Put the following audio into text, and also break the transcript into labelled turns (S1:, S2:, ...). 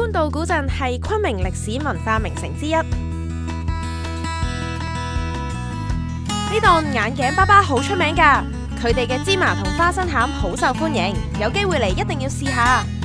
S1: 歡道古鎮係昆明歷史文化名城之一，呢檔眼鏡粑粑好出名㗎，佢哋嘅芝麻同花生餡好受歡迎，有機會嚟一定要試下。